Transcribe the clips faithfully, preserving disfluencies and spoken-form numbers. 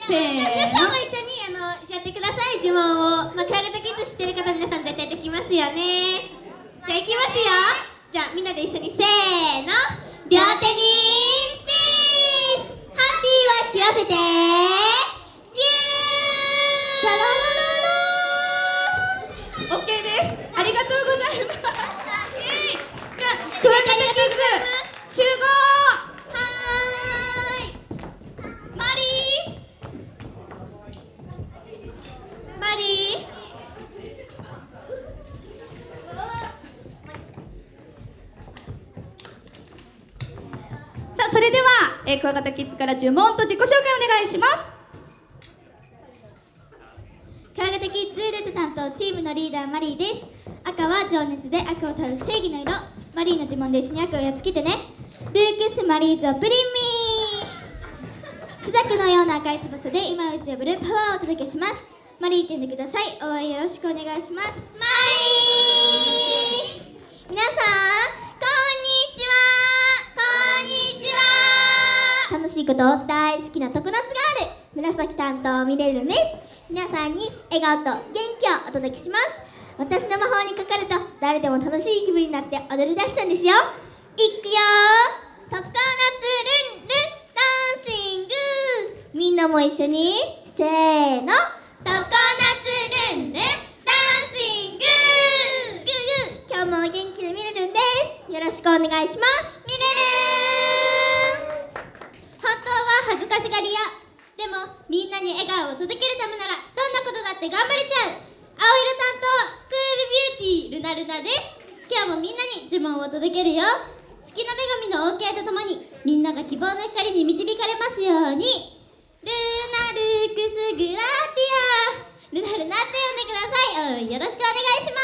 せーの。 皆さんも一緒にあのやってください、呪文を。まあ、クワガタキッズ知ってる方皆さん絶対できますよね。じゃあいきますよ。じゃあみんなで一緒にせーの。両手にピース、ハッピーを切らせてギュー。 じゃららららー。オッケーです。ありがとうございます。イエーイ。じゃあクワガタキッズ集合。 はーい。マリーマリーさあそれでは、えー、クワガタキッズから呪文と自己紹介お願いします。 クワガタキッズルート担当チームのリーダーマリーです。赤は情熱で悪を倒す正義の色。マリーの呪文で一緒に悪をやっつけてね。ルークスマリーズをプリンミー。スザクのような赤い翼で今を打ち破るパワーをお届けします。マリーって呼んでください。応援よろしくお願いします。マリー、皆さんこんにちは。こんにちは。楽しいこと大好きな常夏ガール紫担当ミレルンです。皆さんに笑顔と元気をお届けします。私の魔法にかかると誰でも楽しい気分になって踊り出しちゃうんですよ。いくよー。常夏ルンルンダンシング。みんなも一緒にせーの。常夏ルンルンダンシング。グーグー。今日も元気なミレルンです。よろしくお願いします。ミレルン。本当は恥ずかしがり屋。でもみんなに笑顔を届けるためならどんなことだって頑張れちゃう。青色担当クールビューティールナルナです。今日もみんなに呪文を届けるよ。月の女神の オーケー とともにみんなが希望の光に導かれますように。ルナルクスグラティア。ルナルナって呼んでください。うん、よろしくお願いします。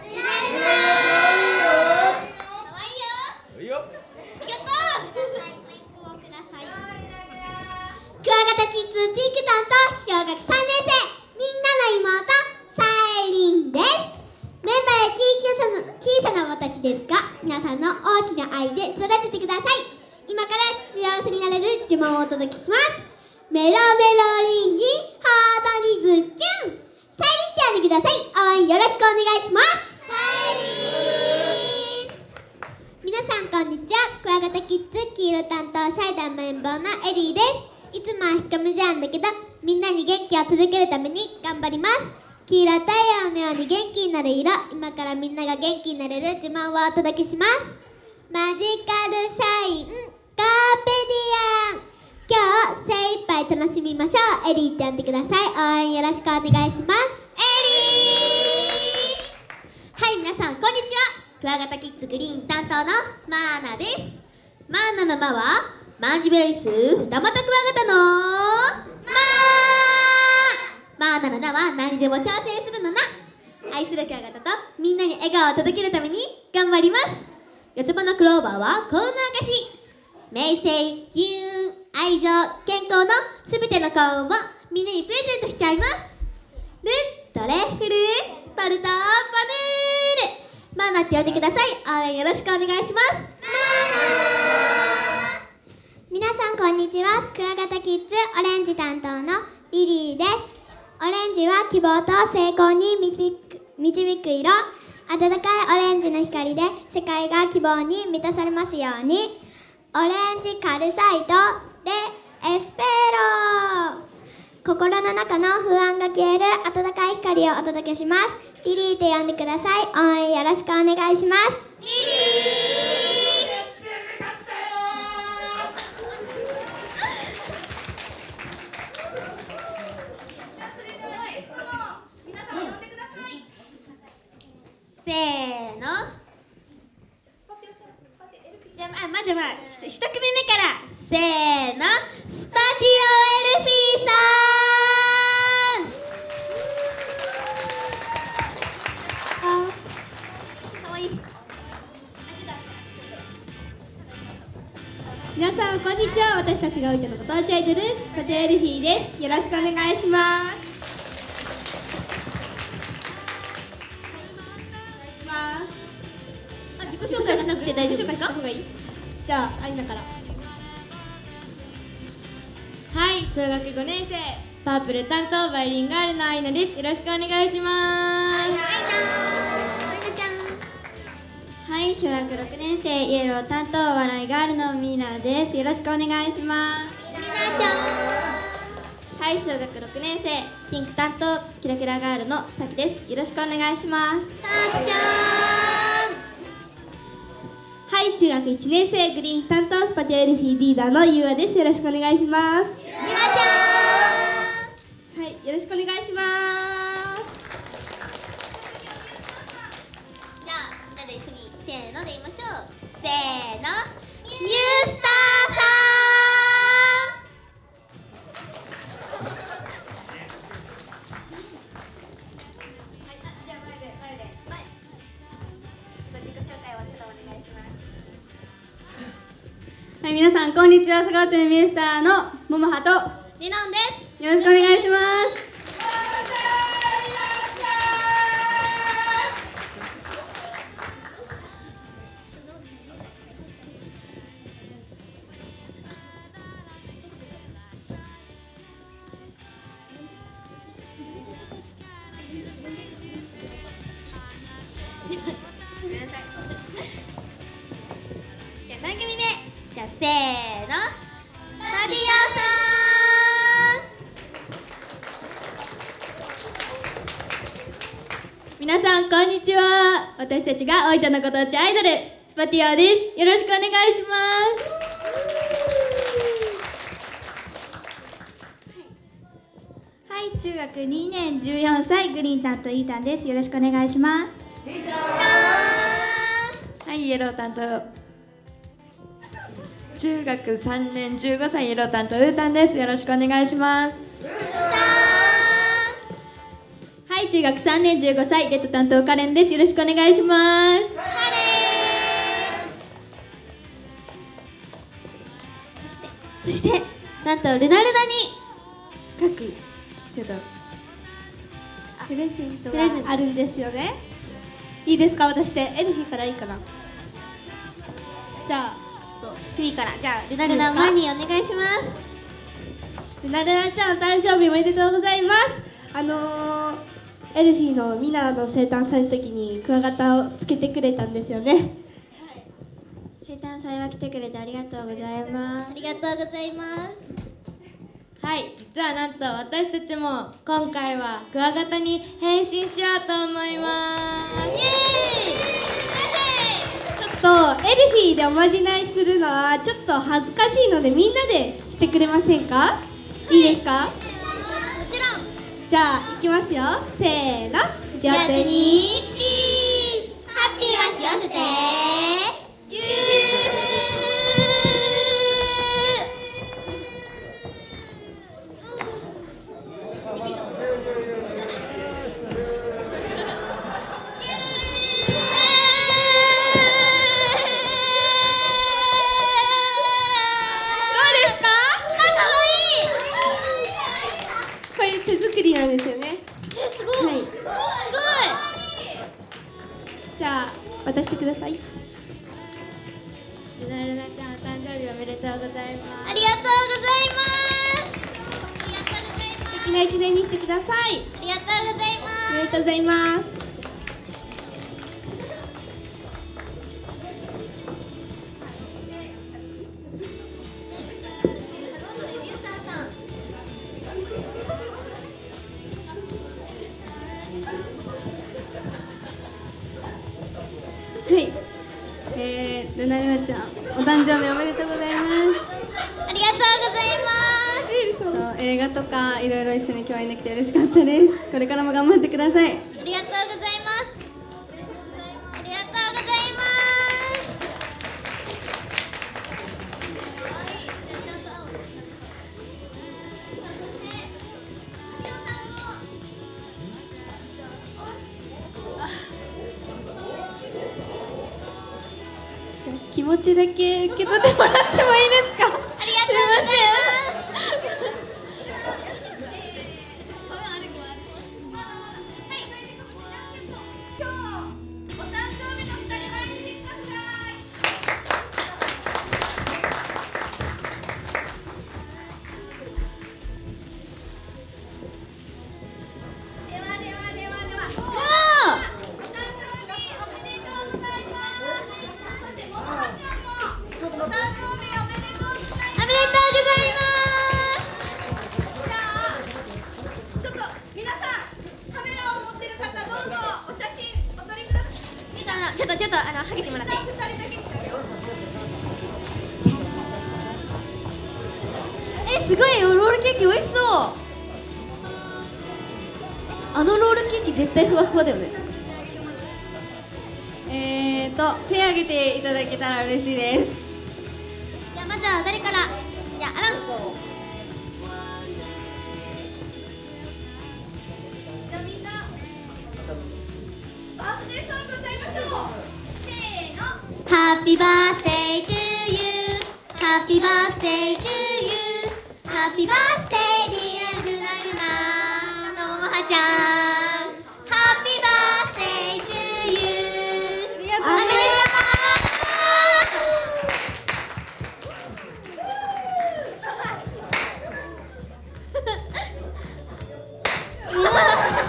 ルナルナかわいいよ。いいよ。ありがとう。ください。クワガタキッズピンク担当小学さんねん生みんなの妹サイリンです。メンバーや小さな小さな私ですが皆さんの大きな愛で育ててください。今から幸せになれる呪文をお届けします。メロメロリンギハートにズキュン。サイリンって呼んでください。応援よろしくお願いします。サイリン。皆さんこんにちは。クワガタキッズ黄色担当シャイダンメンバーのエリーです。いつもは人目じゃんだけどみんなに元気を届けるために頑張ります。黄色太陽のように元気になる色。今からみんなが元気になれる呪文をお届けします。マジカルシャインカーペディアン。今日精一杯楽しみましょう。エリーって呼んでください。応援よろしくお願いします。エリー。はい、皆さんこんにちは。クワガタキッズグリーン担当のマーナです。マーナのマはマンジベリス二股クワガタのマー。マーナの名は何でも挑戦するのな。愛するクワガタとみんなに笑顔を届けるために頑張ります。四つ葉のクローバーはこんな証。名声、機運、愛情、健康のすべての幸運をみんなにプレゼントしちゃいます。ルットレフルパルタパネール。マーナって呼んでください。応援よろしくお願いします。皆さんこんにちは。クワガタキッズオレンジ担当のリリーです。オレンジは希望と成功に導く、導く色。温かいオレンジの光で世界が希望に満たされますように。オレンジカルサイトでエスペロ。心の中の不安が消える温かい光をお届けします。リリーって呼んでください。応援よろしくお願いします。リリー。せーの。じゃあ、あ、まずまあ一組目からせーの。スパティオエルフィーさん。あ、かわいい。 皆さんこんにちは。私たちがおいてのご当地アイドルスパティオエルフィーです。よろしくお願いします。 あ、自己紹介しなくて大丈夫ですか？ じゃあアイナから。 ははい、小学ごねん生パープル担当バイリンガールのアイナです。よろしくお願いします。 はい、小学ろくねん生イエロー担当笑いガールのミーナです。よろしくお願いします。 みなちゃん。 はい、小学ろくねん生ピンク担当キラキラガールのさきです。よろしくお願いします。 さきちゃん。 はい、中学いちねん生グリーン担当スパティオエルフィーリーダーのゆうあです。よろしくお願いします。 みなちゃん。 はい、よろしくお願いします。 じゃあみんなで一緒にせーので言いましょう。せーの、ニュースターさん。はい、あ、じゃあ前で前で前。ちょっと自己紹介をちょっとお願いします。 はい、皆さんこんにちは。佐川町ミュースターのももはとりのんです。 よろしくお願いします。 じゃあさん組目。じゃあせーの、スパディオさん。 皆さんこんにちは。私たちが大分のご当地アイドルスパティオです。よろしくお願いします。 はい、中学にねんじゅうよんさいグリーン担当イータンです。よろしくお願いします。 はい、イエロー担当中学さんねんじゅうごさいイエロー担当うーたんです。よろしくお願いします。 はい、中学さんねんじゅうごさいレッド担当カレンです。よろしくお願いします。 そしてそしてなんとルナルナに各ちょっとプレゼントがあるんですよね。いいですか、私でエルフィーからいいかな。じゃあちょっとフリーからじゃあルナルナマニーお願いします。 ルナルナちゃんお誕生日おめでとうございます。あのー、エルフィーのミナの生誕祭の時にクワガタをつけてくれたんですよね。 生誕祭は来てくれてありがとうございます。 ありがとうございます。 はい、実はなんと私たちも今回はクワガタに変身しようと思います。イエーイ。 ちょっとエルフィーでおまじないするのはちょっと恥ずかしいので、みんなでしてくれませんか。いいですか。 もちろん。 じゃあいきますよ。せーの、両両手手ににピース。ハッピーは気をつけて。ぎゅー。 これ手作りなんですよね。 え、すごい。 はい、 すごい。 じゃあ渡してください。 ルナルナちゃんお誕生日おめでとうございます。 ありがとうございます。ありがとうございます。 素敵な一年にしてください。 ありがとうございます。 おめでとうございます。はい、えー、ルナルナちゃんお誕生日おめでとうございます。 ありがとうございます。 と映画とかいろいろ一緒に共演できて嬉しかったです。これからも頑張ってください。 ありがとうございます。ありがとうございます。 じゃあ気持ちだけ受け取ってもらってもいいですか。 ありがとうございます。 ょっとあのはげてもらって。え、すごいよ、ロールケーキ美味しそう。あのロールケーキ絶対ふわふわだよね。 えーと手挙げていただけたら嬉しいです。 じゃあまずは誰から。じゃあアラン。 じゃあみんなバースデーソング歌いましょう。せーの。 Happy birthday to you Happy birthday to you Happy birthday dear ルナルナのももはちゃん Happy birthday to you ありがとうございます。 おめでとうおめでと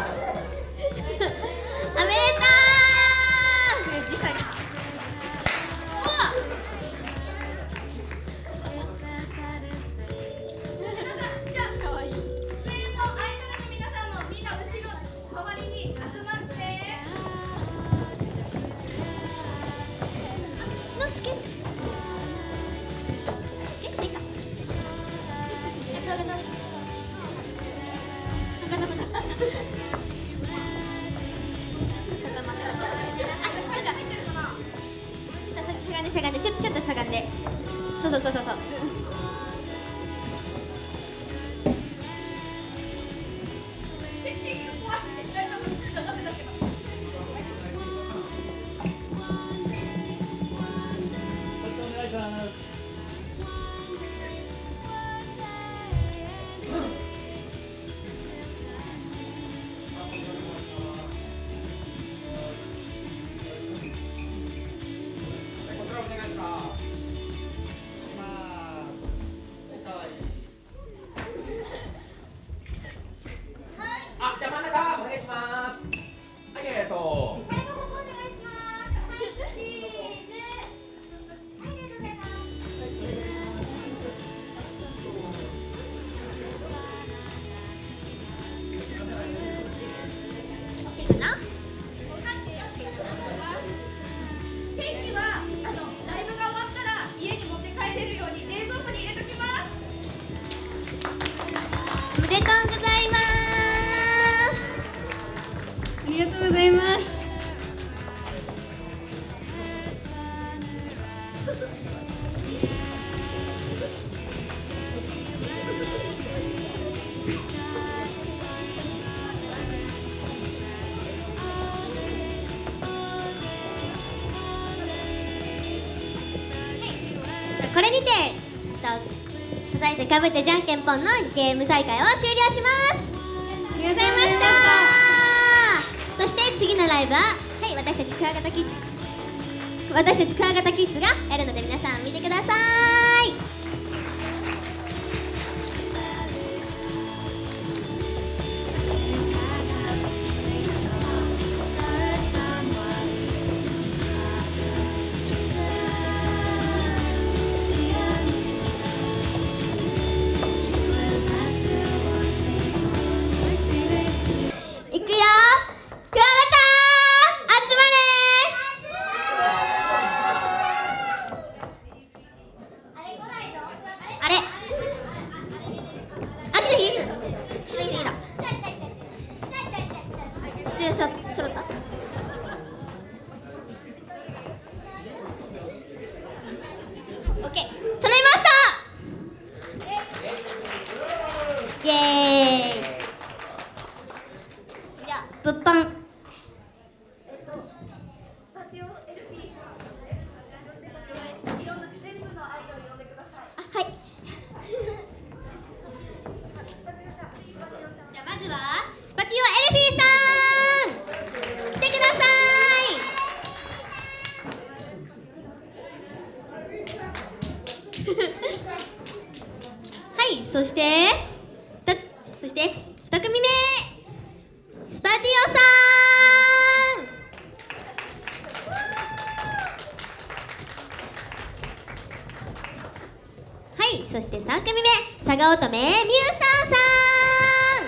う時差がつけつけていいか。クワガタクワガタこっち。しゃがんでしゃがんでちょっとちょっとしゃがんで。そうそうそうそうそう。 あ、じゃあ真ん中お願いします。はい、ありがとう。 おめでとうございます。 ありがとうございます。 これにて叩いてかぶってじゃんけんぽんのゲーム大会を終了します。ありがとうございました。そして次のライブは、はい、私たちクワガタキッズ私たちクワガタキッズがやるので皆さん見てください。いくよ、クワガタ集まれ。あれあ、来ていい来ていい来ていいだ。全員そ揃った。オッケー、揃いました。イエーイ。じゃあ物販あ、はいじゃあまずはスパティオエルフィーさん来てくださいはい、そしてふたそしてに組目スパティオさん。はい、そしてさん組目佐賀乙女ミュースターさん。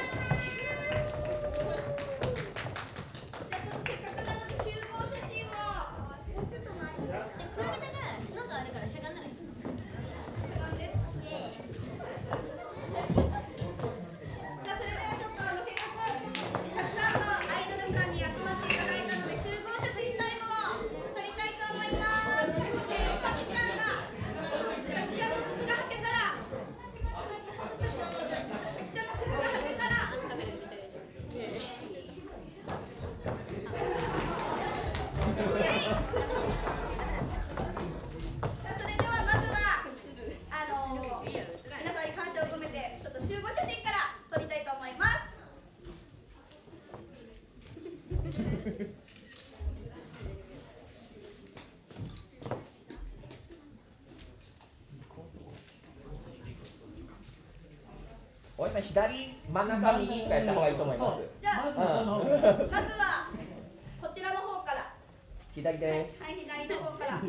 さん左、真ん中、右かやった方がいいと思います。 じゃあ、 うん、 まずはこちらの方から。 左です。 はい、左の方から。はい、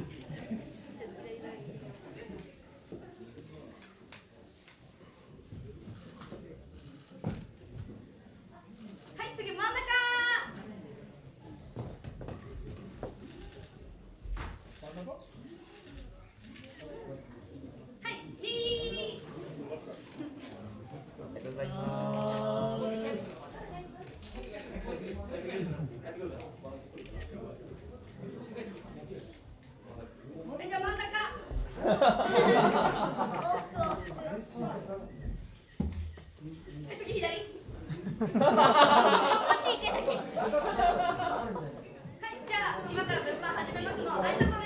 次真ん中。はい、右。 ありがとうございます。 はい、じゃあ真ん中。はい、次左。はい、じゃあ今から分配始めますの。挨拶